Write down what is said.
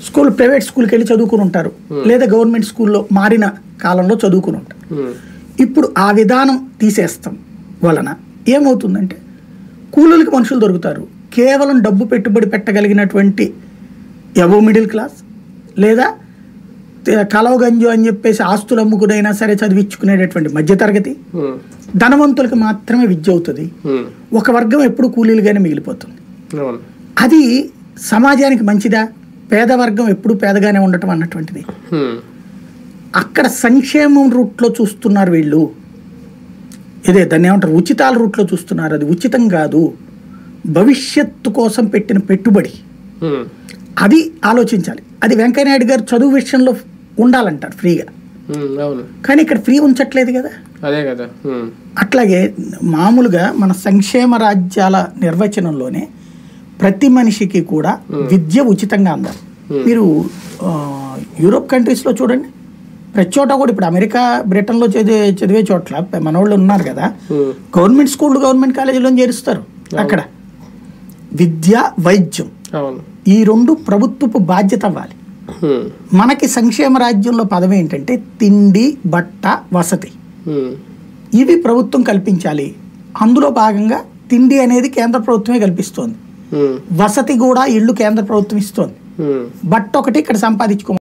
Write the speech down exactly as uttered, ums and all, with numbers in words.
School private స్కూల్కి వెళ్ళి చదువుకుని ఉంటారు, లేదా గవర్నమెంట్ స్కూల్లో మారిన కాలంలో చదువుకుని ఉంటారు. ఇప్పుడు ఆ విధానం తీసేస్తాం వలన ఏమవుతుందంటే కూలీలకి మనుషులు దొరుకుతారు. కేవలం డబ్బు పెట్టుబడి పెట్టగలిగినటువంటి ఎవో మిడిల్ క్లాస్ లేదా కలవగంజు అని చెప్పేసి ఆస్తులు అమ్ముకునైనా సరే చదివించుకునేటటువంటి మధ్యతరగతి ధనవంతులకి మాత్రమే విద్య అవుతుంది. ఒక వర్గం ఎప్పుడు కూలీలుగానే మిగిలిపోతుంది. అది సమాజానికి మంచిదా? పేదవర్గం ఎప్పుడు పేదగానే ఉండటం అన్నటువంటిది. అక్కడ సంక్షేమం రూట్లో చూస్తున్నారు వీళ్ళు, ఇదే దాన్ని ఏమంటారు ఉచితాల రూట్లో చూస్తున్నారు. అది ఉచితం కాదు, భవిష్యత్తు కోసం పెట్టిన పెట్టుబడి. అది ఆలోచించాలి. అది వెంకయ్యనాయుడు గారు చదువు విషయంలో ఉండాలంటారు ఫ్రీగా, కానీ ఇక్కడ ఫ్రీ ఉంచట్లేదు కదా. అదే కదా. అట్లాగే మామూలుగా మన సంక్షేమ రాజ్యాల నిర్వచనంలోనే ప్రతి మనిషికి కూడా విద్య ఉచితంగా అందాలి. మీరు యూరోప్ కంట్రీస్లో చూడండి, ప్రతి చోట కూడా ఇప్పుడు అమెరికా బ్రిటన్లో చదివే చదివే చోట్ల మనోళ్ళు ఉన్నారు కదా, గవర్నమెంట్ స్కూళ్ళు గవర్నమెంట్ కాలేజీలో చేరుస్తారు. అక్కడ విద్య వైద్యం ఈ రెండు ప్రభుత్వపు బాధ్యత అవ్వాలి. మనకి సంక్షేమ రాజ్యంలో పదవి ఏంటంటే తిండి, బట్ట, వసతి, ఇవి ప్రభుత్వం కల్పించాలి. అందులో భాగంగా తిండి అనేది కేంద్ర ప్రభుత్వమే కల్పిస్తోంది, వసతి కూడా ఇళ్ళు కేంద్ర ప్రభుత్వం ఇస్తోంది, బట్ట ఒకటి ఇక్కడ సంపాదించుకో